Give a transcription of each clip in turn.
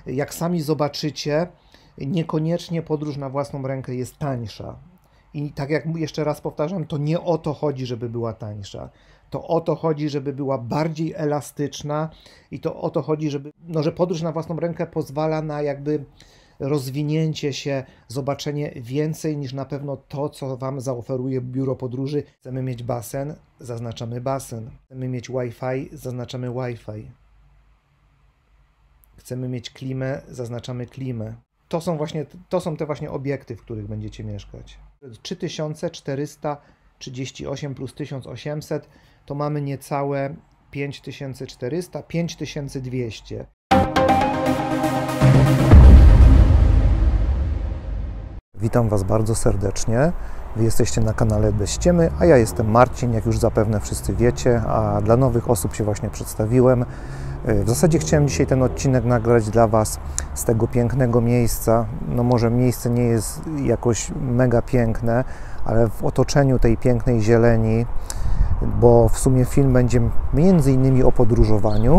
Jak sami zobaczycie, niekoniecznie podróż na własną rękę jest tańsza. I tak jak jeszcze raz powtarzam, to nie o to chodzi, żeby była tańsza. To o to chodzi, żeby była bardziej elastyczna i to o to chodzi, że podróż na własną rękę pozwala na jakby rozwinięcie się, zobaczenie więcej niż na pewno to, co Wam zaoferuje biuro podróży. Chcemy mieć basen, zaznaczamy basen. Chcemy mieć Wi-Fi, zaznaczamy Wi-Fi. Chcemy mieć klimę, zaznaczamy klimę. To są te właśnie obiekty, w których będziecie mieszkać. 3438 plus 1800 to mamy niecałe 5400, 5200. Witam Was bardzo serdecznie. Wy jesteście na kanale Bez Ściemy, a ja jestem Marcin, jak już zapewne wszyscy wiecie, a dla nowych osób się właśnie przedstawiłem. W zasadzie chciałem dzisiaj ten odcinek nagrać dla Was z tego pięknego miejsca. No może miejsce nie jest jakoś mega piękne, ale w otoczeniu tej pięknej zieleni, bo w sumie film będzie między innymi o podróżowaniu.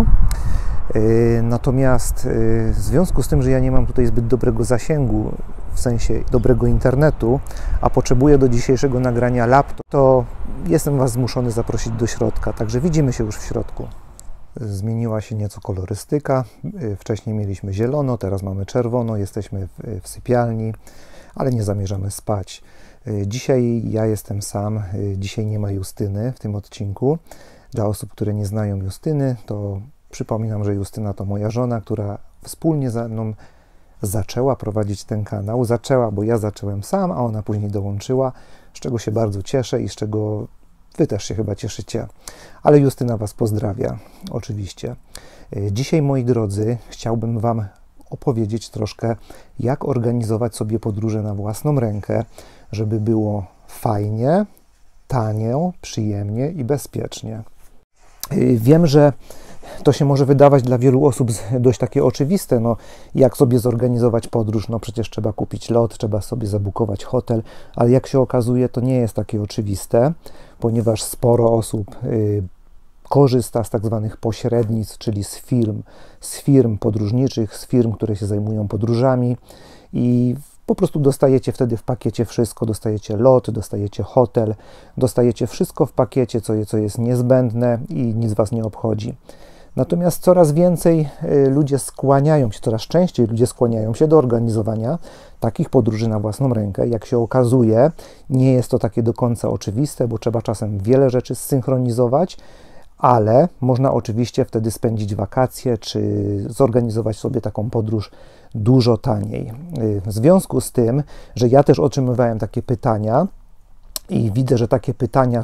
Natomiast w związku z tym, że ja nie mam tutaj zbyt dobrego zasięgu, w sensie dobrego internetu, a potrzebuję do dzisiejszego nagrania laptop, to jestem Was zmuszony zaprosić do środka, także widzimy się już w środku. Zmieniła się nieco kolorystyka, wcześniej mieliśmy zielono, teraz mamy czerwono, jesteśmy w sypialni, ale nie zamierzamy spać. Dzisiaj ja jestem sam, dzisiaj nie ma Justyny w tym odcinku. Dla osób, które nie znają Justyny, to przypominam, że Justyna to moja żona, która wspólnie ze mną zaczęła prowadzić ten kanał. Zaczęła, bo ja zacząłem sam, a ona później dołączyła, z czego się bardzo cieszę i z czego Wy też się chyba cieszycie. Ale Justyna Was pozdrawia, oczywiście. Dzisiaj, moi drodzy, chciałbym Wam opowiedzieć troszkę, jak organizować sobie podróże na własną rękę, żeby było fajnie, tanio, przyjemnie i bezpiecznie. Wiem, że to się może wydawać dla wielu osób dość takie oczywiste, no jak sobie zorganizować podróż, no przecież trzeba kupić lot, trzeba sobie zabukować hotel, ale jak się okazuje, to nie jest takie oczywiste, ponieważ sporo osób korzysta z tak zwanych pośrednictw, czyli z firm podróżniczych, z firm, które się zajmują podróżami i po prostu dostajecie wtedy w pakiecie wszystko, dostajecie lot, dostajecie hotel, dostajecie wszystko w pakiecie, co jest niezbędne i nic Was nie obchodzi. Natomiast coraz więcej coraz częściej ludzie skłaniają się do organizowania takich podróży na własną rękę. Jak się okazuje, nie jest to takie do końca oczywiste, bo trzeba czasem wiele rzeczy zsynchronizować, ale można oczywiście wtedy spędzić wakacje, czy zorganizować sobie taką podróż dużo taniej. W związku z tym, że ja też otrzymywałem takie pytania i widzę, że takie pytania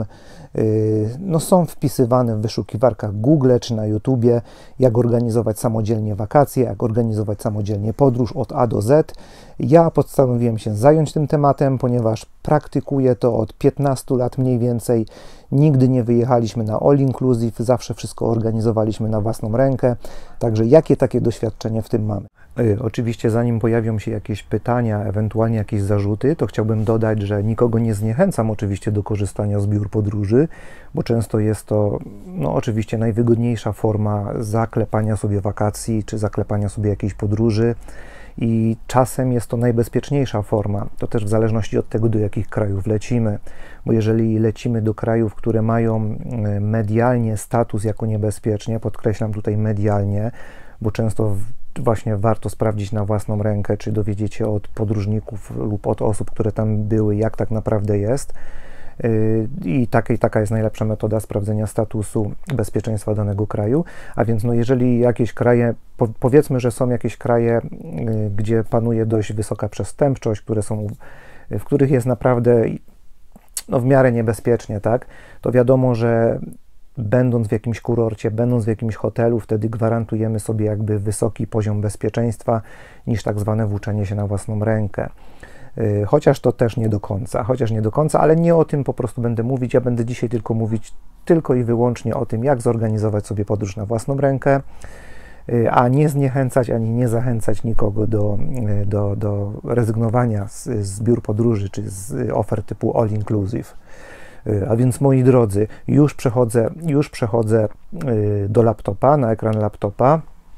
są wpisywane w wyszukiwarkach Google czy na YouTubie, jak organizować samodzielnie wakacje, jak organizować samodzielnie podróż od A do Z. Ja postanowiłem się zająć tym tematem, ponieważ praktykuję to od 15 lat mniej więcej. Nigdy nie wyjechaliśmy na all inclusive, zawsze wszystko organizowaliśmy na własną rękę. Także jakie takie doświadczenie w tym mamy? Oczywiście zanim pojawią się jakieś pytania, ewentualnie jakieś zarzuty, to chciałbym dodać, że nikogo nie zniechęcam oczywiście do korzystania z biur podróży, bo często jest to oczywiście najwygodniejsza forma zaklepania sobie wakacji, czy zaklepania sobie jakiejś podróży i czasem jest to najbezpieczniejsza forma. To też w zależności od tego, do jakich krajów lecimy, bo jeżeli lecimy do krajów, które mają medialnie status jako niebezpiecznie, podkreślam tutaj medialnie, bo często właśnie warto sprawdzić na własną rękę, czy dowiedzieć się od podróżników lub od osób, które tam były, jak tak naprawdę jest. I taka jest najlepsza metoda sprawdzenia statusu bezpieczeństwa danego kraju. A więc jeżeli jakieś kraje, powiedzmy, że są jakieś kraje, gdzie panuje dość wysoka przestępczość, w których jest naprawdę w miarę niebezpiecznie, tak, to wiadomo, że będąc w jakimś kurorcie, będąc w jakimś hotelu, wtedy gwarantujemy sobie jakby wysoki poziom bezpieczeństwa niż tak zwane włóczenie się na własną rękę. Chociaż to też nie do końca, ale nie o tym po prostu będę mówić. Ja będę dzisiaj mówić tylko i wyłącznie o tym, jak zorganizować sobie podróż na własną rękę, a nie zniechęcać ani nie zachęcać nikogo do rezygnowania z biur podróży czy z ofert typu all inclusive. A więc, moi drodzy, już przechodzę do laptopa, na ekran laptopa.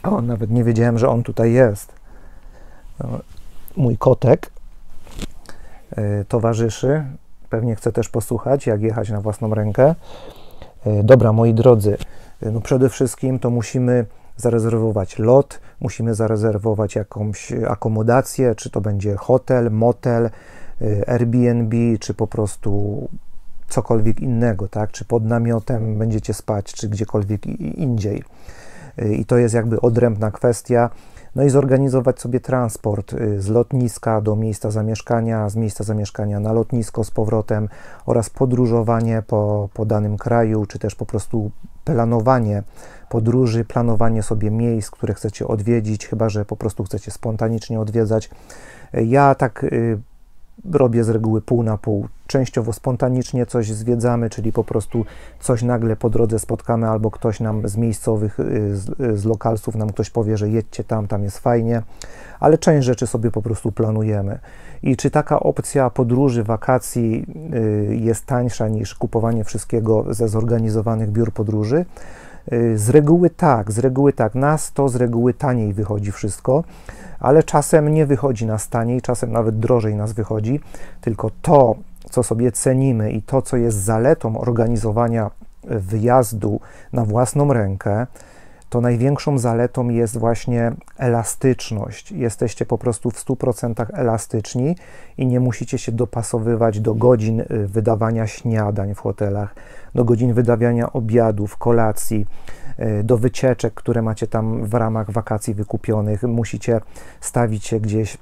O, nawet nie wiedziałem, że on tutaj jest. No, mój kotek towarzyszy. Pewnie chce też posłuchać, jak jechać na własną rękę. Dobra, moi drodzy, no przede wszystkim to musimy zarezerwować lot, musimy zarezerwować jakąś akomodację, czy to będzie hotel, motel, Airbnb, czy po prostu cokolwiek innego, tak? Czy pod namiotem będziecie spać, czy gdziekolwiek indziej. I to jest jakby odrębna kwestia. No i zorganizować sobie transport z lotniska do miejsca zamieszkania, z miejsca zamieszkania na lotnisko z powrotem oraz podróżowanie po danym kraju, czy też po prostu planowanie podróży, planowanie sobie miejsc, które chcecie odwiedzić, chyba że po prostu chcecie spontanicznie odwiedzać. Ja tak robię z reguły pół na pół. Częściowo spontanicznie coś zwiedzamy, czyli po prostu coś nagle po drodze spotkamy, albo ktoś nam z miejscowych, z lokalsów nam ktoś powie, że jedźcie tam, tam jest fajnie, ale część rzeczy sobie po prostu planujemy. I czy taka opcja podróży, wakacji jest tańsza niż kupowanie wszystkiego ze zorganizowanych biur podróży? Z reguły tak. Nas to z reguły taniej wychodzi wszystko, ale czasem nie wychodzi nas taniej, czasem nawet drożej nas wychodzi, tylko to, co sobie cenimy i to, co jest zaletą organizowania wyjazdu na własną rękę, to największą zaletą jest właśnie elastyczność. Jesteście po prostu w 100% elastyczni i nie musicie się dopasowywać do godzin wydawania śniadań w hotelach, do godzin wydawania obiadów, kolacji, do wycieczek, które macie tam w ramach wakacji wykupionych. Musicie stawić się gdzieś,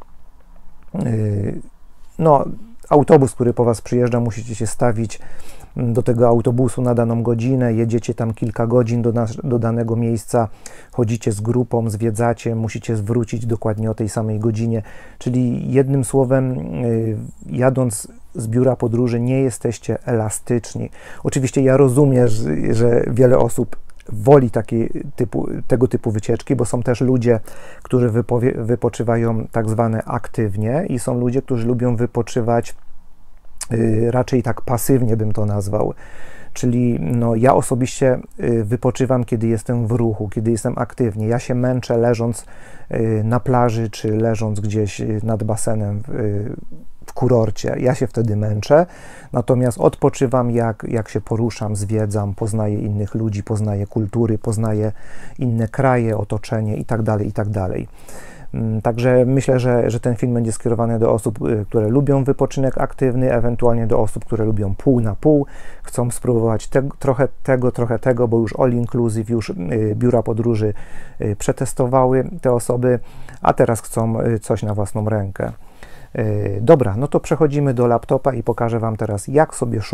no, autobus, który po Was przyjeżdża, musicie się stawić do tego autobusu na daną godzinę, jedziecie tam kilka godzin do danego miejsca, chodzicie z grupą, zwiedzacie, musicie wrócić dokładnie o tej samej godzinie, czyli jednym słowem, jadąc z biura podróży, nie jesteście elastyczni. Oczywiście ja rozumiem, że wiele osób woli tego typu wycieczki, bo są też ludzie, którzy wypoczywają tak zwane aktywnie i są ludzie, którzy lubią wypoczywać raczej tak pasywnie, bym to nazwał. Czyli no, ja osobiście wypoczywam, kiedy jestem w ruchu, kiedy jestem aktywnie. Ja się męczę leżąc na plaży, czy leżąc gdzieś nad basenem w kurorcie. Ja się wtedy męczę, natomiast odpoczywam, jak się poruszam, zwiedzam, poznaję innych ludzi, poznaję kultury, poznaję inne kraje, otoczenie itd., itd. Także myślę, że ten film będzie skierowany do osób, które lubią wypoczynek aktywny, ewentualnie do osób, które lubią pół na pół, chcą spróbować trochę tego, bo już all inclusive, już biura podróży przetestowały te osoby, a teraz chcą coś na własną rękę. Dobra, no to przechodzimy do laptopa i pokażę Wam teraz, jak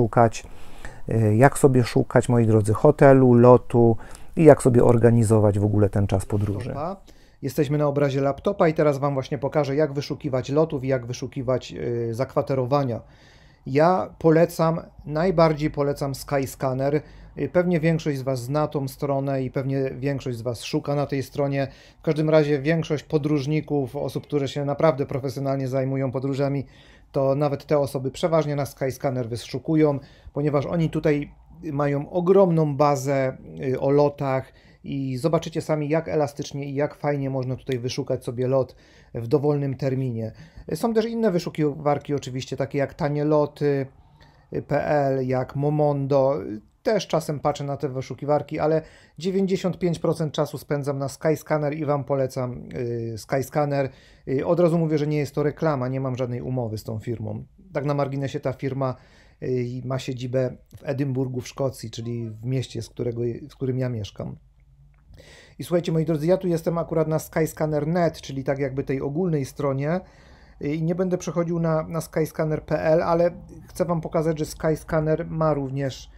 sobie szukać, moi drodzy, hotelu, lotu i jak sobie organizować w ogóle ten czas podróży. Jesteśmy na obrazie laptopa i teraz Wam właśnie pokażę, jak wyszukiwać lotów i jak wyszukiwać zakwaterowania. Ja najbardziej polecam Skyscanner. Pewnie większość z Was zna tą stronę i pewnie większość z Was szuka na tej stronie. W każdym razie większość podróżników, osób, które się naprawdę profesjonalnie zajmują podróżami, to nawet te osoby przeważnie na Skyscanner wyszukują, ponieważ oni tutaj mają ogromną bazę o lotach i zobaczycie sami, jak elastycznie i jak fajnie można tutaj wyszukać sobie lot w dowolnym terminie. Są też inne wyszukiwarki oczywiście, takie jak tanieloty.pl, jak Momondo. Też czasem patrzę na te wyszukiwarki, ale 95% czasu spędzam na Skyscanner i Wam polecam Skyscanner. Od razu mówię, że nie jest to reklama, nie mam żadnej umowy z tą firmą. Tak na marginesie ta firma ma siedzibę w Edynburgu w Szkocji, czyli w mieście, w którym ja mieszkam. I słuchajcie, moi drodzy, ja tu jestem akurat na Skyscanner.net, czyli tak jakby tej ogólnej stronie i nie będę przechodził na skyscanner.pl, ale chcę Wam pokazać, że Skyscanner ma również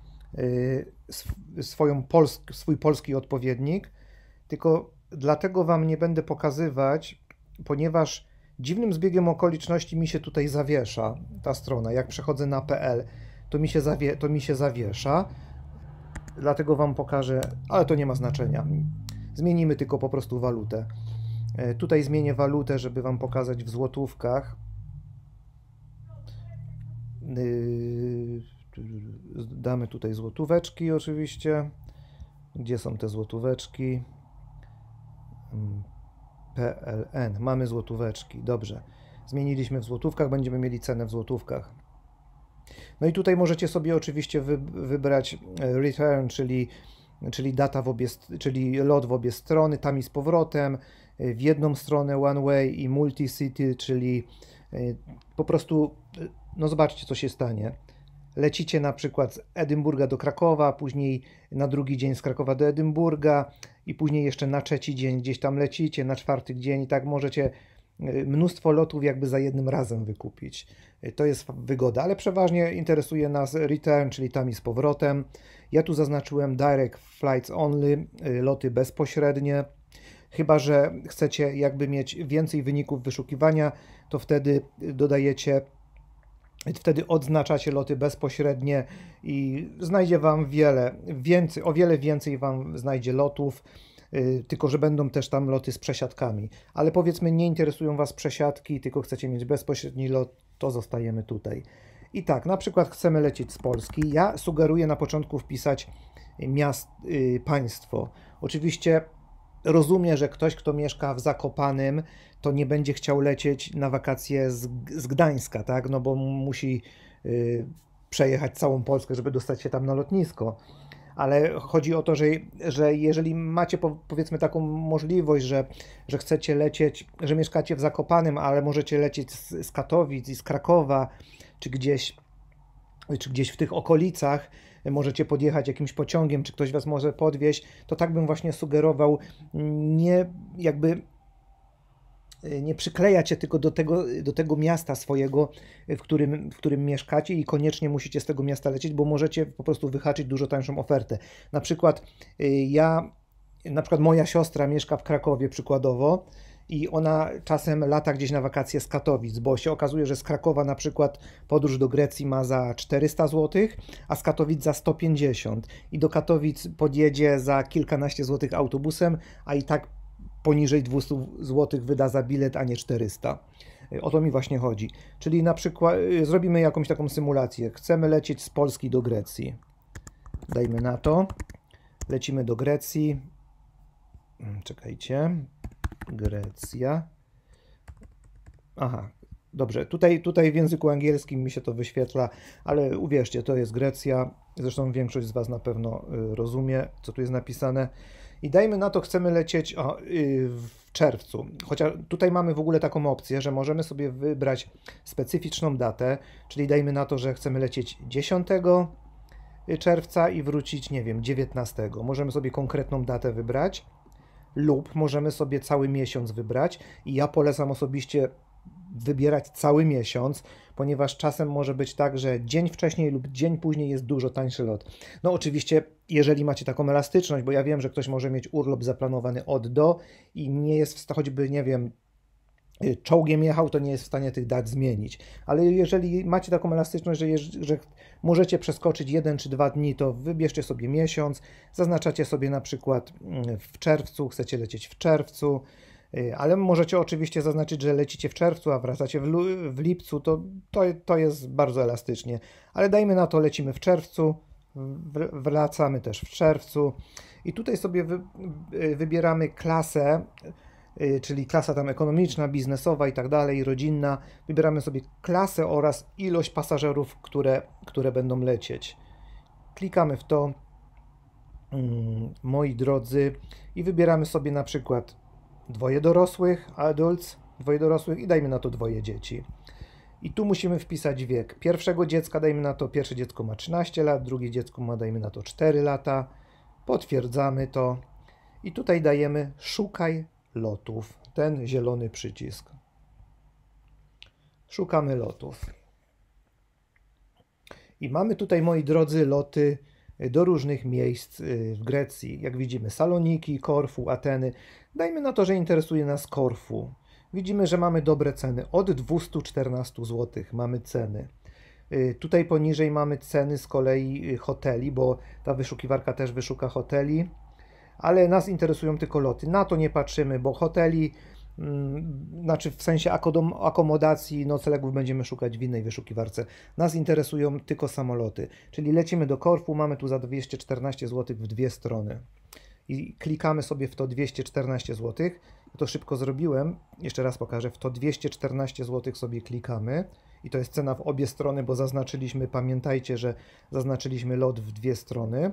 swój polski odpowiednik, tylko dlatego Wam nie będę pokazywać, ponieważ dziwnym zbiegiem okoliczności mi się tutaj zawiesza ta strona. Jak przechodzę na PL, to mi się zawiesza. Dlatego Wam pokażę, ale to nie ma znaczenia. Zmienimy tylko po prostu walutę. Tutaj zmienię walutę, żeby Wam pokazać w złotówkach. Damy tutaj złotóweczki oczywiście. Gdzie są te złotóweczki? PLN. Mamy złotóweczki. Dobrze. Zmieniliśmy w złotówkach, będziemy mieli cenę w złotówkach. No i tutaj możecie sobie oczywiście wybrać return, czyli data czyli lot w obie strony, tam i z powrotem, w jedną stronę one way i multi-city, czyli po prostu, no zobaczcie, co się stanie. Lecicie na przykład z Edynburga do Krakowa, później na drugi dzień z Krakowa do Edynburga i później jeszcze na trzeci dzień gdzieś tam lecicie, na czwarty dzień i tak możecie mnóstwo lotów jakby za jednym razem wykupić. To jest wygoda, ale przeważnie interesuje nas return, czyli tam i z powrotem. Ja tu zaznaczyłem direct flights only, loty bezpośrednie. Chyba że chcecie jakby mieć więcej wyników wyszukiwania, to wtedy dodajecie, wtedy odznaczacie loty bezpośrednie i znajdzie Wam o wiele więcej Wam znajdzie lotów, tylko że będą też tam loty z przesiadkami. Ale powiedzmy, nie interesują Was przesiadki, tylko chcecie mieć bezpośredni lot, to zostajemy tutaj. I tak, na przykład chcemy lecieć z Polski. Ja sugeruję na początku wpisać państwo. Oczywiście rozumiem, że ktoś, kto mieszka w Zakopanem, to nie będzie chciał lecieć na wakacje z Gdańska, tak? No bo musi przejechać całą Polskę, żeby dostać się tam na lotnisko. Ale chodzi o to, że jeżeli macie powiedzmy taką możliwość, że chcecie lecieć, że mieszkacie w Zakopanem, ale możecie lecieć z Katowic i z Krakowa, czy gdzieś w tych okolicach, możecie podjechać jakimś pociągiem, czy ktoś Was może podwieźć, to tak bym właśnie sugerował, nie przyklejać się tylko do tego miasta swojego, w którym mieszkacie i koniecznie musicie z tego miasta lecieć, bo możecie po prostu wyhaczyć dużo tańszą ofertę. Na przykład moja siostra mieszka w Krakowie przykładowo i ona czasem lata gdzieś na wakacje z Katowic, bo się okazuje, że z Krakowa na przykład podróż do Grecji ma za 400 zł, a z Katowic za 150 i do Katowic podjedzie za kilkanaście złotych autobusem, a i tak poniżej 200 zł wyda za bilet, a nie 400. O to mi właśnie chodzi. Czyli na przykład zrobimy jakąś taką symulację. Chcemy lecieć z Polski do Grecji. Dajmy na to. Lecimy do Grecji. Czekajcie. Grecja. Aha, dobrze. Tutaj w języku angielskim mi się to wyświetla, ale uwierzcie, to jest Grecja. Zresztą większość z Was na pewno rozumie, co tu jest napisane. I dajmy na to, chcemy lecieć w czerwcu. Chociaż tutaj mamy w ogóle taką opcję, że możemy sobie wybrać specyficzną datę, czyli dajmy na to, że chcemy lecieć 10 czerwca i wrócić, nie wiem, 19. Możemy sobie konkretną datę wybrać lub możemy sobie cały miesiąc wybrać i ja polecam osobiście wybierać cały miesiąc, ponieważ czasem może być tak, że dzień wcześniej lub dzień później jest dużo tańszy lot. No oczywiście, jeżeli macie taką elastyczność, bo ja wiem, że ktoś może mieć urlop zaplanowany od do i nie jest w stanie, choćby, nie wiem, czołgiem jechał, to nie jest w stanie tych dat zmienić. Ale jeżeli macie taką elastyczność, że możecie przeskoczyć 1 czy 2 dni, to wybierzcie sobie miesiąc, zaznaczacie sobie na przykład w czerwcu, chcecie lecieć w czerwcu, ale możecie oczywiście zaznaczyć, że lecicie w czerwcu, a wracacie w lipcu, to jest bardzo elastycznie. Ale dajmy na to, lecimy w czerwcu, wracamy też w czerwcu i tutaj sobie wybieramy klasę, czyli klasa tam ekonomiczna, biznesowa i tak dalej, rodzinna. Wybieramy sobie klasę oraz ilość pasażerów, które będą lecieć. Klikamy w to, moi drodzy, i wybieramy sobie na przykład 2 dorosłych, adults, 2 dorosłych i dajmy na to 2 dzieci. I tu musimy wpisać wiek pierwszego dziecka, dajmy na to, pierwsze dziecko ma 13 lat, drugie dziecko ma, dajmy na to, 4 lata. Potwierdzamy to i tutaj dajemy szukaj lotów, ten zielony przycisk. Szukamy lotów. I mamy tutaj, moi drodzy, loty do różnych miejsc w Grecji. Jak widzimy, Saloniki, Korfu, Ateny. Dajmy na to, że interesuje nas Korfu. Widzimy, że mamy dobre ceny. Od 214 zł mamy ceny. Tutaj poniżej mamy ceny z kolei hoteli, bo ta wyszukiwarka też wyszuka hoteli. Ale nas interesują tylko loty. Na to nie patrzymy, bo hoteli, znaczy w sensie akomodacji, noclegów będziemy szukać w innej wyszukiwarce. Nas interesują tylko samoloty. Czyli lecimy do Korfu, mamy tu za 214 zł w 2 strony. i klikamy sobie w to 214 zł. To szybko zrobiłem, jeszcze raz pokażę, w to 214 zł sobie klikamy i to jest cena w obie strony, bo zaznaczyliśmy, pamiętajcie, że zaznaczyliśmy lot w dwie strony.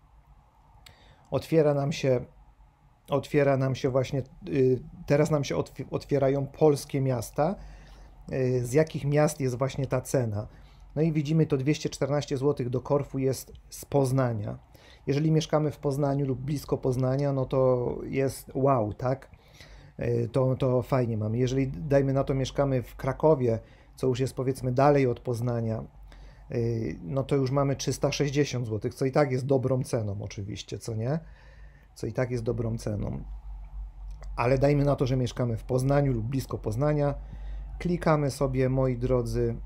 Otwiera nam się właśnie, teraz nam się otwierają polskie miasta, z jakich miast jest właśnie ta cena. No i widzimy, to 214 zł do Korfu jest z Poznania. Jeżeli mieszkamy w Poznaniu lub blisko Poznania, no to jest wow, tak? To fajnie mamy. Jeżeli, dajmy na to, mieszkamy w Krakowie, co już jest powiedzmy dalej od Poznania, no to już mamy 360 zł, co i tak jest dobrą ceną oczywiście, co nie? Co i tak jest dobrą ceną. Ale dajmy na to, że mieszkamy w Poznaniu lub blisko Poznania. Klikamy sobie, moi drodzy,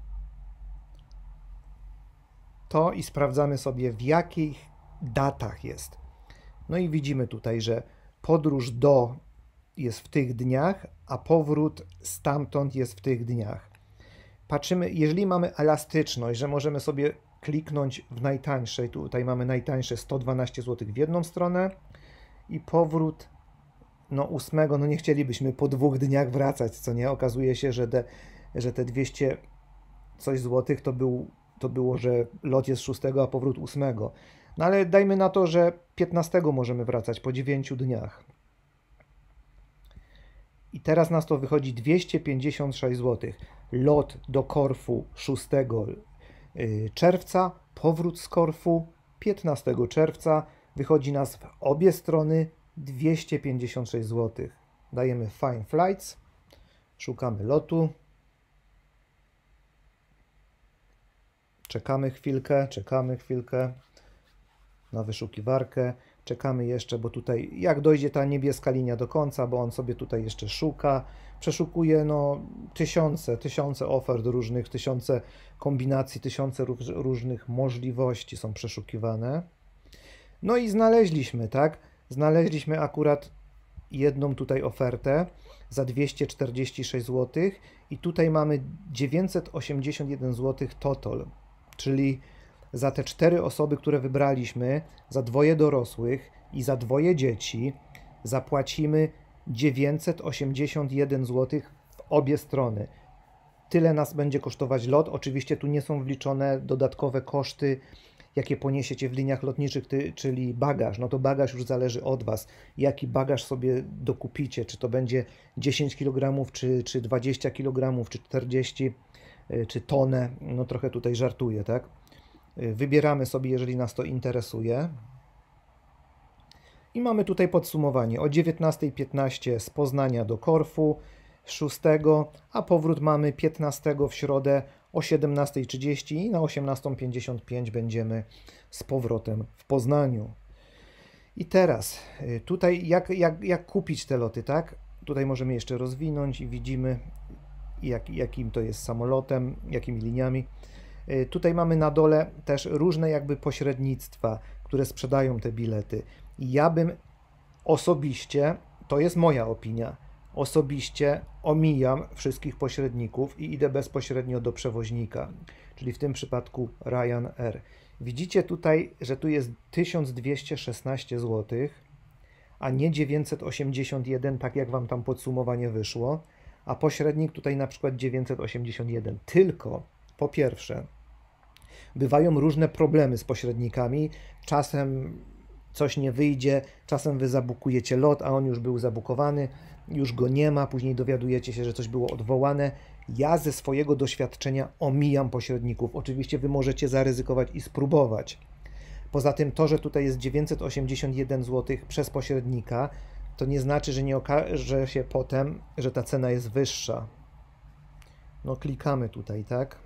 to i sprawdzamy sobie, w jakich datach jest. No i widzimy tutaj, że podróż do jest w tych dniach, a powrót stamtąd jest w tych dniach. Patrzymy, jeżeli mamy elastyczność, że możemy sobie kliknąć w najtańszej, tutaj mamy najtańsze 112 zł w jedną stronę i powrót, no 8, no nie chcielibyśmy po 2 dniach wracać, co nie? Okazuje się, że te 200 coś złotych to było, że lot jest 6, a powrót 8. No ale dajmy na to, że 15 możemy wracać po 9 dniach. I teraz nas to wychodzi 256 zł. Lot do Korfu 6 czerwca, powrót z Korfu 15 czerwca. Wychodzi nas w obie strony 256 zł. Dajemy Find Flights, szukamy lotu. Czekamy chwilkę na wyszukiwarkę. Czekamy jeszcze, bo tutaj jak dojdzie ta niebieska linia do końca, bo on sobie tutaj jeszcze szuka, przeszukuje no tysiące ofert różnych, tysiące kombinacji, tysiące różnych możliwości są przeszukiwane. No i znaleźliśmy, tak? Znaleźliśmy akurat jedną tutaj ofertę za 246 zł i tutaj mamy 981 zł total, czyli za te 4 osoby, które wybraliśmy, za 2 dorosłych i za 2 dzieci zapłacimy 981 zł w obie strony. Tyle nas będzie kosztować lot. Oczywiście tu nie są wliczone dodatkowe koszty, jakie poniesiecie w liniach lotniczych, czyli bagaż. No to bagaż już zależy od Was. Jaki bagaż sobie dokupicie, czy to będzie 10 kg, czy 20 kg, czy 40, czy tonę. No trochę tutaj żartuję, tak? Wybieramy sobie, jeżeli nas to interesuje. I mamy tutaj podsumowanie. O 19:15 z Poznania do Korfu, 6, a powrót mamy 15 w środę o 17:30 i na 18:55 będziemy z powrotem w Poznaniu. I teraz tutaj jak kupić te loty, tak? Tutaj możemy jeszcze rozwinąć i widzimy jakim to jest samolotem, jakimi liniami. Tutaj mamy na dole też różne jakby pośrednictwa, które sprzedają te bilety. I ja bym osobiście, to jest moja opinia, osobiście omijam wszystkich pośredników i idę bezpośrednio do przewoźnika, czyli w tym przypadku Ryanair. Widzicie tutaj, że tu jest 1216 zł, a nie 981, tak jak Wam tam podsumowanie wyszło, a pośrednik tutaj na przykład 981. Tylko, po pierwsze, bywają różne problemy z pośrednikami, czasem coś nie wyjdzie, czasem Wy zabukujecie lot, a on już był zabukowany, już go nie ma, później dowiadujecie się, że coś było odwołane. Ja ze swojego doświadczenia omijam pośredników. Oczywiście Wy możecie zaryzykować i spróbować. Poza tym to, że tutaj jest 981 zł przez pośrednika, to nie znaczy, że nie okaże się potem, że ta cena jest wyższa. No klikamy tutaj, tak?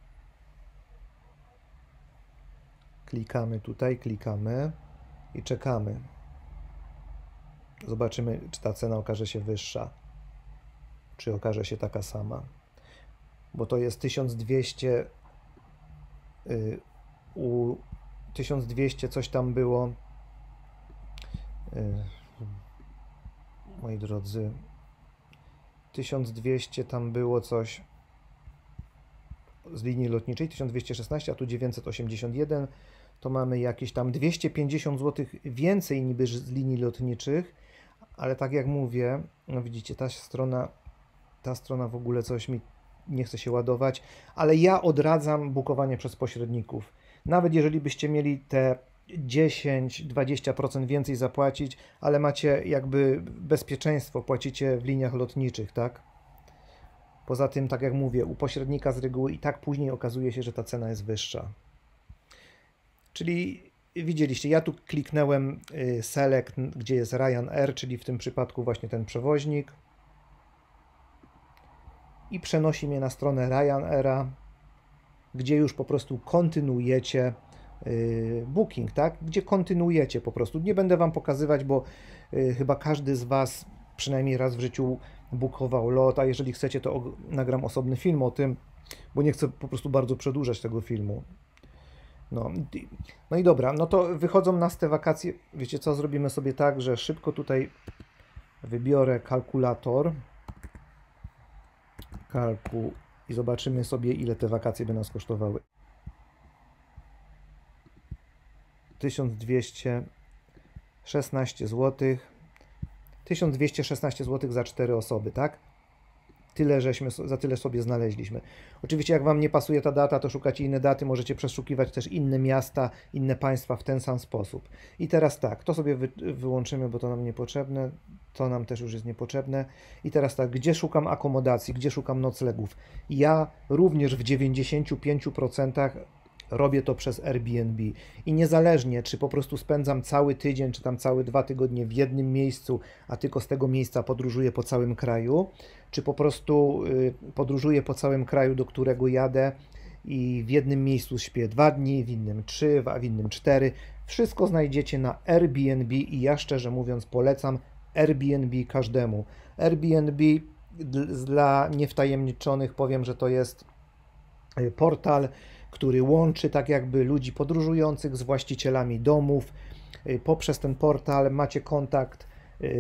Klikamy tutaj, klikamy i czekamy. Zobaczymy, czy ta cena okaże się wyższa, czy okaże się taka sama. Bo to jest 1200, 1200 coś tam było. Moi drodzy, 1200 tam było coś z linii lotniczej, 1216, a tu 981. to mamy jakieś tam 250 zł więcej niby z linii lotniczych, ale tak jak mówię, no widzicie, ta strona w ogóle coś mi nie chce się ładować, ale ja odradzam bukowanie przez pośredników. Nawet jeżeli byście mieli te 10-20% więcej zapłacić, ale macie jakby bezpieczeństwo, płacicie w liniach lotniczych, tak? Poza tym, tak jak mówię, u pośrednika z reguły i tak później okazuje się, że ta cena jest wyższa. Czyli widzieliście, ja tu kliknąłem Select, gdzie jest Ryanair, czyli w tym przypadku właśnie ten przewoźnik. I przenosi mnie na stronę Ryanaira, gdzie już po prostu kontynuujecie booking, tak? Gdzie kontynuujecie po prostu. Nie będę Wam pokazywać, bo chyba każdy z Was przynajmniej raz w życiu bookował lot, a jeżeli chcecie, to nagram osobny film o tym, bo nie chcę po prostu bardzo przedłużać tego filmu. No i dobra, no to wychodzą nas te wakacje. Wiecie co, zrobimy sobie tak, że szybko tutaj wybiorę kalkulator. I zobaczymy sobie, ile te wakacje by nas kosztowały. 1216 zł. 1216 zł za 4 osoby, tak? Za tyle sobie znaleźliśmy. Oczywiście jak Wam nie pasuje ta data, to szukacie inne daty, możecie przeszukiwać też inne miasta, inne państwa w ten sam sposób. I teraz tak, to sobie wyłączymy, bo to nam niepotrzebne, to nam też już jest niepotrzebne. I teraz tak, gdzie szukam akomodacji, gdzie szukam noclegów? Ja również w 95% robię to przez Airbnb i niezależnie, czy po prostu spędzam cały tydzień, czy tam całe 2 tygodnie w jednym miejscu, a tylko z tego miejsca podróżuję po całym kraju, czy po prostu podróżuję po całym kraju, do którego jadę i w jednym miejscu śpię 2 dni, w innym 3, a w innym 4. Wszystko znajdziecie na Airbnb i ja szczerze mówiąc polecam Airbnb każdemu. Airbnb dla niewtajemniczonych powiem, że to jest portal, który łączy tak jakby ludzi podróżujących z właścicielami domów. Poprzez ten portal macie kontakt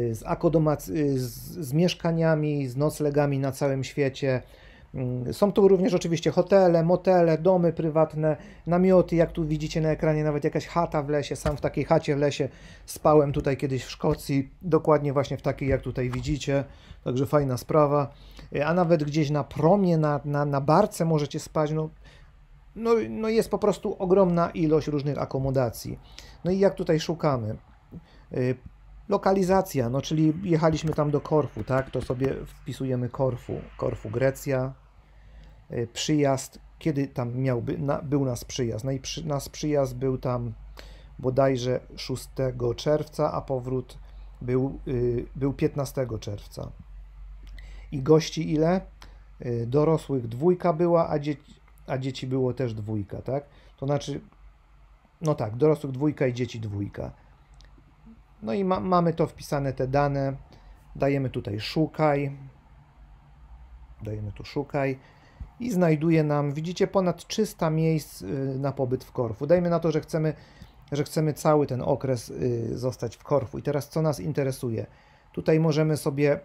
z mieszkaniami, z noclegami na całym świecie. Są tu również oczywiście hotele, motele, domy prywatne, namioty, jak tu widzicie na ekranie, nawet jakaś chata w lesie. Sam w takiej chacie w lesie spałem tutaj kiedyś w Szkocji, dokładnie właśnie w takiej, jak tutaj widzicie, także fajna sprawa. A nawet gdzieś na promie, na barce możecie spać, no jest po prostu ogromna ilość różnych akomodacji. No i jak tutaj szukamy? Lokalizacja, no czyli jechaliśmy tam do Korfu, tak? To sobie wpisujemy Korfu, Grecja. Przyjazd, kiedy tam był nas przyjazd? No i nas przyjazd był tam bodajże 6 czerwca, a powrót był 15 czerwca. I gości ile? Dorosłych 2 była, a dzieci było też 2, tak? To znaczy, no tak, dorosłych 2 i dzieci 2. No i mamy to wpisane, te dane. Dajemy tutaj szukaj. Dajemy tu szukaj. I znajduje nam, widzicie, ponad 300 miejsc na pobyt w Korfu. Dajmy na to, że chcemy cały ten okres zostać w Korfu. I teraz co nas interesuje? Tutaj możemy sobie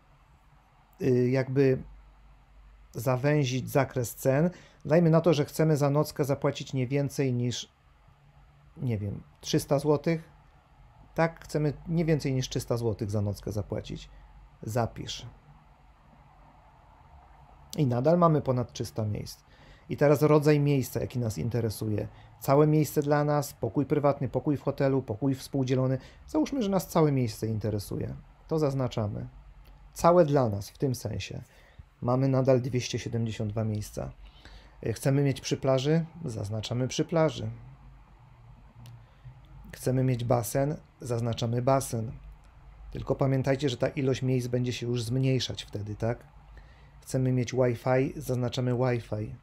jakby zawęzić zakres cen. Dajmy na to, że chcemy za nockę zapłacić nie więcej niż, nie wiem, 300 zł. Tak, chcemy nie więcej niż 300 zł za nockę zapłacić. Zapisz. I nadal mamy ponad 300 miejsc. I teraz rodzaj miejsca, jaki nas interesuje. Całe miejsce dla nas, pokój prywatny, pokój w hotelu, pokój współdzielony. Załóżmy, że nas całe miejsce interesuje. To zaznaczamy. Całe dla nas, w tym sensie. Mamy nadal 272 miejsca. Chcemy mieć przy plaży? Zaznaczamy przy plaży. Chcemy mieć basen? Zaznaczamy basen. Tylko pamiętajcie, że ta ilość miejsc będzie się już zmniejszać wtedy, tak? Chcemy mieć Wi-Fi? Zaznaczamy Wi-Fi.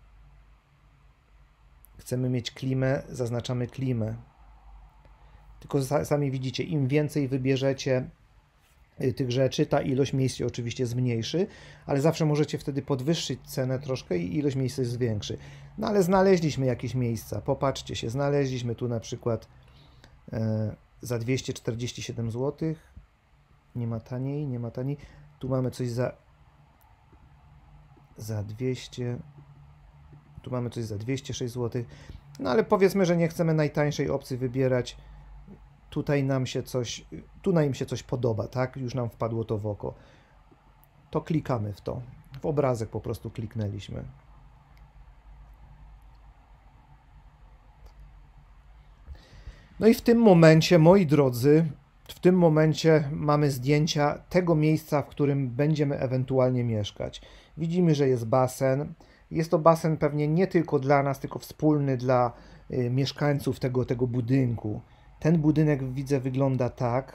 Chcemy mieć klimę? Zaznaczamy klimę. Tylko sami widzicie, im więcej wybierzecie tych rzeczy, ta ilość miejsc się oczywiście zmniejszy, ale zawsze możecie wtedy podwyższyć cenę troszkę i ilość miejsc się zwiększy. No ale znaleźliśmy jakieś miejsca, popatrzcie się, znaleźliśmy tu na przykład za 247 zł, nie ma taniej, nie ma taniej, tu mamy coś za 200, tu mamy coś za 206 zł, No ale powiedzmy, że nie chcemy najtańszej opcji wybierać. Tu nam się coś podoba, tak? Już nam wpadło to w oko. To klikamy w to. W obrazek po prostu kliknęliśmy. No i w tym momencie, moi drodzy, w tym momencie mamy zdjęcia tego miejsca, w którym będziemy ewentualnie mieszkać. Widzimy, że jest basen. Jest to basen pewnie nie tylko dla nas, tylko wspólny dla mieszkańców tego budynku. Ten budynek, widzę, wygląda tak.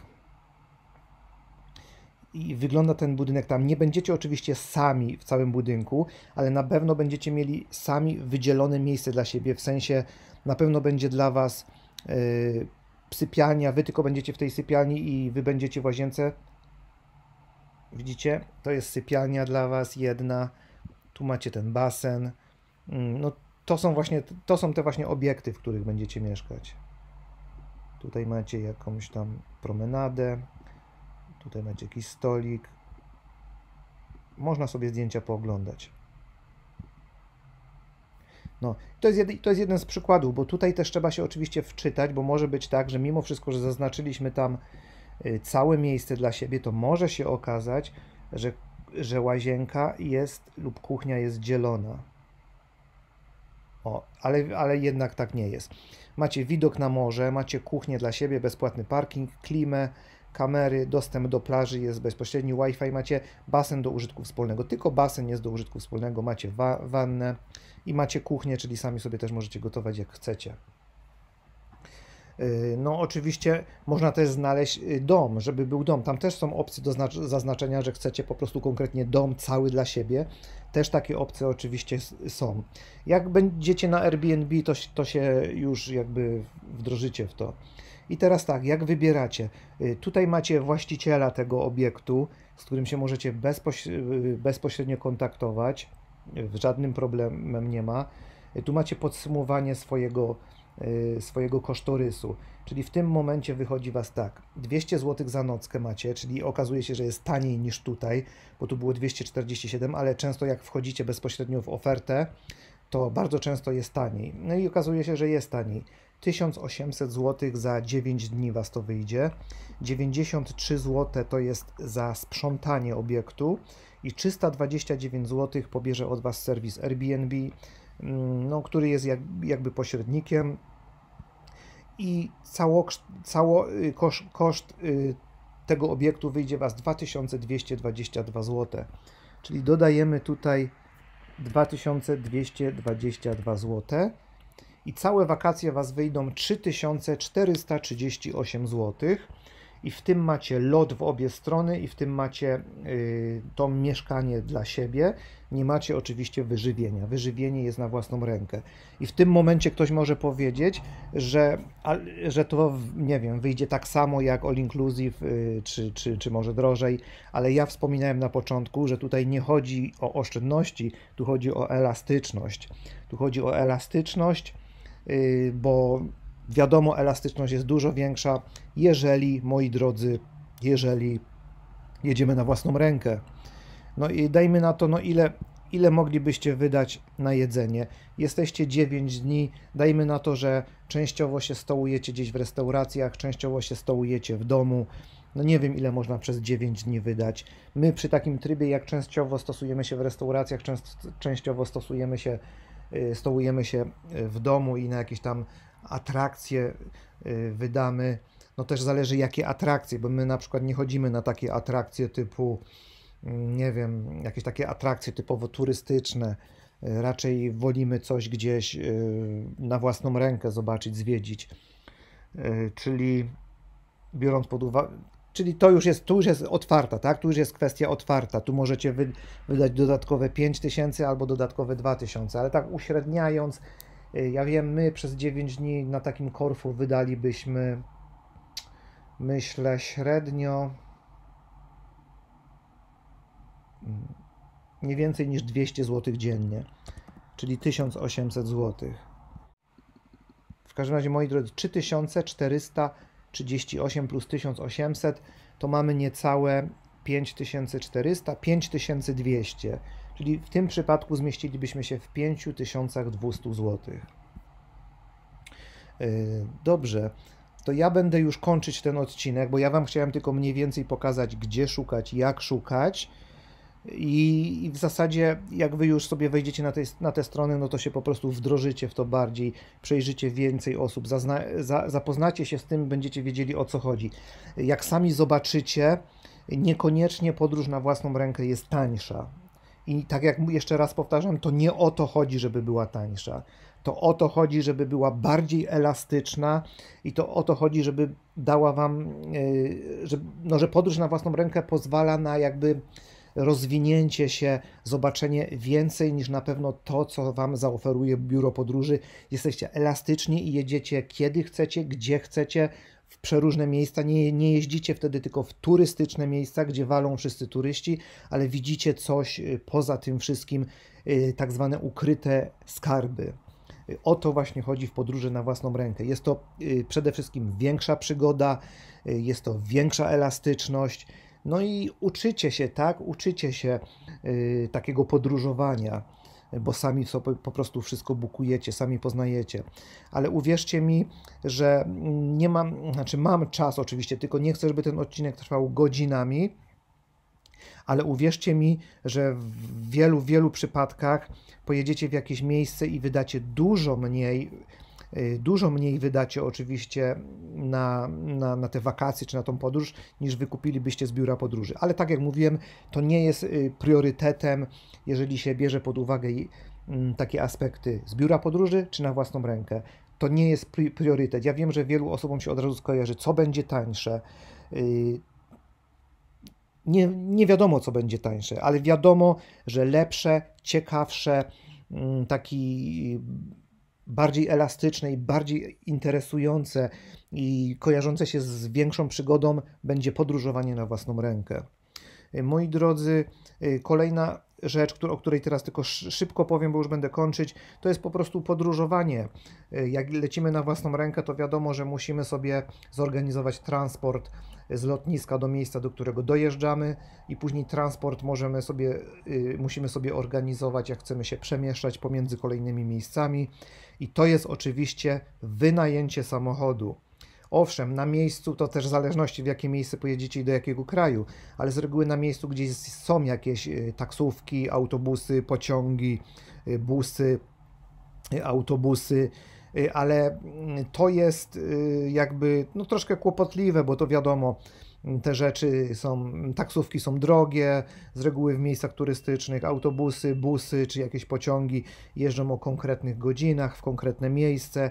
I wygląda ten budynek tam. Nie będziecie oczywiście sami w całym budynku, ale na pewno będziecie mieli sami wydzielone miejsce dla siebie, w sensie na pewno będzie dla Was sypialnia, Wy tylko będziecie w tej sypialni i Wy będziecie w łazience. Widzicie? To jest sypialnia dla Was jedna. Tu macie ten basen. No to są te właśnie obiekty, w których będziecie mieszkać. Tutaj macie jakąś tam promenadę. Tutaj macie jakiś stolik. Można sobie zdjęcia pooglądać. No, to jest jeden z przykładów, bo tutaj też trzeba się oczywiście wczytać, bo może być tak, że mimo wszystko, że zaznaczyliśmy tam całe miejsce dla siebie, to może się okazać, że łazienka jest lub kuchnia jest dzielona. O, ale jednak tak nie jest. Macie widok na morze, macie kuchnię dla siebie, bezpłatny parking, klimę, kamery, dostęp do plaży jest bezpośredni, Wi-Fi, macie basen do użytku wspólnego, tylko basen jest do użytku wspólnego, macie wannę i macie kuchnię, czyli sami sobie też możecie gotować jak chcecie. No oczywiście można też znaleźć dom, żeby był dom. Tam też są opcje do zaznaczenia, że chcecie po prostu konkretnie dom cały dla siebie. Też takie opcje oczywiście są. Jak będziecie na Airbnb, to się już jakby wdrożycie w to. I teraz tak, jak wybieracie? Tutaj macie właściciela tego obiektu, z którym się możecie bezpośrednio kontaktować. Żadnym problemem nie ma. Tu macie podsumowanie swojego kosztorysu, czyli w tym momencie wychodzi Was tak, 200 zł za nockę macie, czyli okazuje się, że jest taniej niż tutaj, bo tu było 247, ale często jak wchodzicie bezpośrednio w ofertę, to bardzo często jest taniej. No i okazuje się, że jest taniej. 1800 zł za 9 dni Was to wyjdzie, 93 zł to jest za sprzątanie obiektu i 329 zł pobierze od Was serwis Airbnb, no, który jest jakby pośrednikiem i koszt tego obiektu wyjdzie Was 2222 zł, czyli dodajemy tutaj 2222 zł i całe wakacje Was wyjdą 3438 zł i w tym macie lot w obie strony i w tym macie to mieszkanie dla siebie. Nie macie oczywiście wyżywienia. Wyżywienie jest na własną rękę. I w tym momencie ktoś może powiedzieć, że to, nie wiem, wyjdzie tak samo jak all inclusive, czy może drożej, ale ja wspominałem na początku, że tutaj nie chodzi o oszczędności, tu chodzi o elastyczność. Tu chodzi o elastyczność, bo wiadomo, elastyczność jest dużo większa, jeżeli, moi drodzy, jeżeli jedziemy na własną rękę. No i dajmy na to, no ile moglibyście wydać na jedzenie? Jesteście 9 dni, dajmy na to, że częściowo się stołujecie gdzieś w restauracjach, częściowo się stołujecie w domu. No nie wiem, ile można przez 9 dni wydać. My przy takim trybie, jak częściowo stosujemy się w restauracjach, częściowo stołujemy się w domu i na jakieś tam atrakcje wydamy. No też zależy jakie atrakcje, bo my na przykład nie chodzimy na takie atrakcje typu, nie wiem, jakieś takie atrakcje typowo turystyczne. Raczej wolimy coś gdzieś na własną rękę zobaczyć, zwiedzić. Czyli biorąc pod uwagę, czyli tu już jest otwarta, tak? Tu już jest kwestia otwarta. Tu możecie wydać dodatkowe 5000 albo dodatkowe 2000, ale tak uśredniając, ja wiem, my przez 9 dni na takim Korfu wydalibyśmy, myślę, średnio nie więcej niż 200 zł dziennie, czyli 1800 zł. W każdym razie, moi drodzy, 3438 plus 1800 to mamy niecałe 5400, 5200, czyli w tym przypadku zmieścilibyśmy się w 5200 zł. Dobrze, to ja będę już kończyć ten odcinek, bo ja Wam chciałem tylko mniej więcej pokazać, gdzie szukać, jak szukać. I w zasadzie, jak Wy już sobie wejdziecie na te strony, no to się po prostu wdrożycie w to bardziej, przejrzycie więcej osób, zapoznacie się z tym, będziecie wiedzieli, o co chodzi. Jak sami zobaczycie, niekoniecznie podróż na własną rękę jest tańsza. I tak jak jeszcze raz powtarzam, to nie o to chodzi, żeby była tańsza. To o to chodzi, żeby była bardziej elastyczna i to o to chodzi, żeby dała Wam, że podróż na własną rękę pozwala na jakby rozwinięcie się, zobaczenie więcej niż na pewno to, co Wam zaoferuje biuro podróży. Jesteście elastyczni i jedziecie kiedy chcecie, gdzie chcecie, w przeróżne miejsca. Nie jeździcie wtedy tylko w turystyczne miejsca, gdzie walą wszyscy turyści, ale widzicie coś poza tym wszystkim, tak zwane ukryte skarby. O to właśnie chodzi w podróży na własną rękę. Jest to przede wszystkim większa przygoda, jest to większa elastyczność, no i uczycie się, tak? Uczycie się takiego podróżowania, bo sami sobie po prostu wszystko bukujecie, sami poznajecie. Ale uwierzcie mi, że nie mam, znaczy mam czas oczywiście, tylko nie chcę, żeby ten odcinek trwał godzinami, ale uwierzcie mi, że w wielu przypadkach pojedziecie w jakieś miejsce i wydacie dużo mniej wydacie oczywiście na te wakacje czy na tą podróż, niż wykupilibyście z biura podróży. Ale tak jak mówiłem, to nie jest priorytetem, jeżeli się bierze pod uwagę takie aspekty z biura podróży czy na własną rękę. To nie jest priorytet. Ja wiem, że wielu osobom się od razu skojarzy, co będzie tańsze. Nie wiadomo, co będzie tańsze, ale wiadomo, że lepsze, ciekawsze, taki bardziej elastyczne i bardziej interesujące i kojarzące się z większą przygodą będzie podróżowanie na własną rękę. Moi drodzy, kolejna rzecz, o której teraz tylko szybko powiem, bo już będę kończyć, to jest po prostu podróżowanie. Jak lecimy na własną rękę, to wiadomo, że musimy sobie zorganizować transport z lotniska do miejsca, do którego dojeżdżamy i później transport musimy sobie organizować, jak chcemy się przemieszczać pomiędzy kolejnymi miejscami i to jest oczywiście wynajęcie samochodu. Owszem, na miejscu to też w zależności w jakie miejsce pojedziecie i do jakiego kraju, ale z reguły na miejscu gdzieś są jakieś taksówki, autobusy, pociągi, busy, autobusy, ale to jest jakby troszkę kłopotliwe, bo to wiadomo, te rzeczy taksówki są drogie, z reguły w miejscach turystycznych, autobusy, busy czy jakieś pociągi jeżdżą o konkretnych godzinach w konkretne miejsce,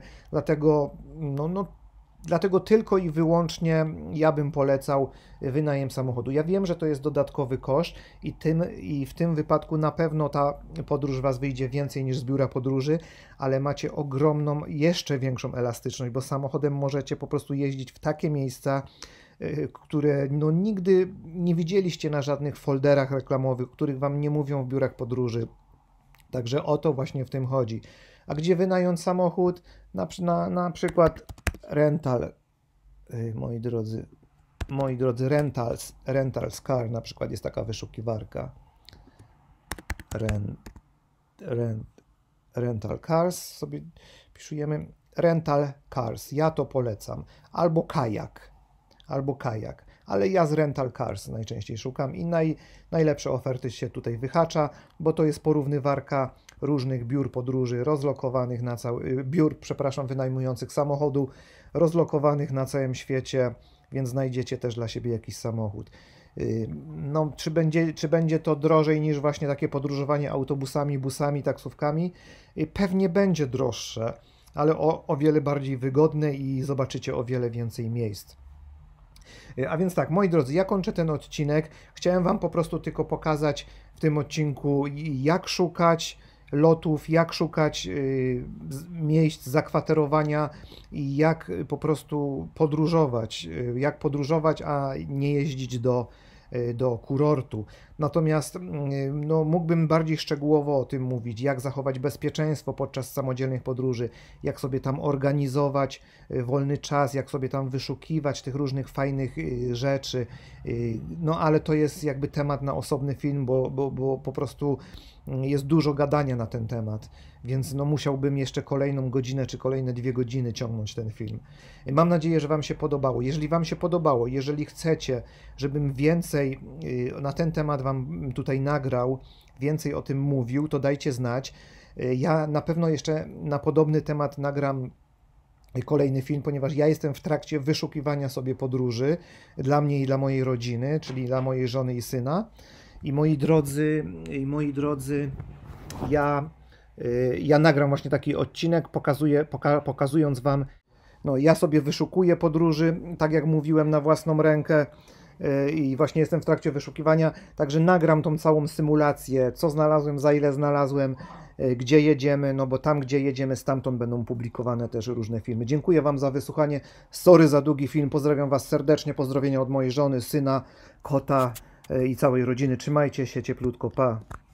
Dlatego tylko i wyłącznie ja bym polecał wynajem samochodu. Ja wiem, że to jest dodatkowy koszt i w tym wypadku na pewno ta podróż Was wyjdzie więcej niż z biura podróży, ale macie ogromną, jeszcze większą elastyczność, bo samochodem możecie po prostu jeździć w takie miejsca, które nigdy nie widzieliście na żadnych folderach reklamowych, których Wam nie mówią w biurach podróży. Także o to właśnie w tym chodzi. A gdzie wynająć samochód? Na przykład rental, moi drodzy, rentals car, na przykład jest taka wyszukiwarka. Rental cars, sobie piszujemy rental cars, ja to polecam. Albo kajak, ale ja z rental cars najczęściej szukam i najlepsze oferty się tutaj wyhacza, bo to jest porównywarka różnych biur podróży rozlokowanych wynajmujących samochodu, rozlokowanych na całym świecie, więc znajdziecie też dla siebie jakiś samochód. Czy będzie to drożej niż właśnie takie podróżowanie autobusami, busami, taksówkami? Pewnie będzie droższe, ale o wiele bardziej wygodne i zobaczycie o wiele więcej miejsc. A więc tak, moi drodzy, ja kończę ten odcinek. Chciałem Wam po prostu tylko pokazać w tym odcinku, jak szukać lotów, jak szukać miejsc zakwaterowania i jak po prostu podróżować, a nie jeździć do kurortu. Natomiast no, mógłbym bardziej szczegółowo o tym mówić, jak zachować bezpieczeństwo podczas samodzielnych podróży, jak sobie tam organizować wolny czas, jak sobie tam wyszukiwać tych różnych fajnych rzeczy. No ale to jest jakby temat na osobny film, bo po prostu jest dużo gadania na ten temat, więc no musiałbym jeszcze kolejną godzinę czy kolejne 2 godziny ciągnąć ten film. Mam nadzieję, że Wam się podobało. Jeżeli Wam się podobało, jeżeli chcecie, żebym więcej na ten temat Wam tutaj nagrał, więcej o tym mówił, to dajcie znać. Ja na pewno jeszcze na podobny temat nagram kolejny film, ponieważ ja jestem w trakcie wyszukiwania sobie podróży dla mnie i dla mojej rodziny, czyli dla mojej żony i syna. I moi drodzy, ja nagram właśnie taki odcinek, pokazując Wam, no ja sobie wyszukuję podróży, tak jak mówiłem, na własną rękę i właśnie jestem w trakcie wyszukiwania, także nagram tą całą symulację, co znalazłem, za ile znalazłem, gdzie jedziemy, no bo tam, gdzie jedziemy, stamtąd będą publikowane też różne filmy. Dziękuję Wam za wysłuchanie, sorry za długi film, pozdrawiam Was serdecznie, pozdrowienia od mojej żony, syna, kota i całej rodziny. Trzymajcie się cieplutko, pa!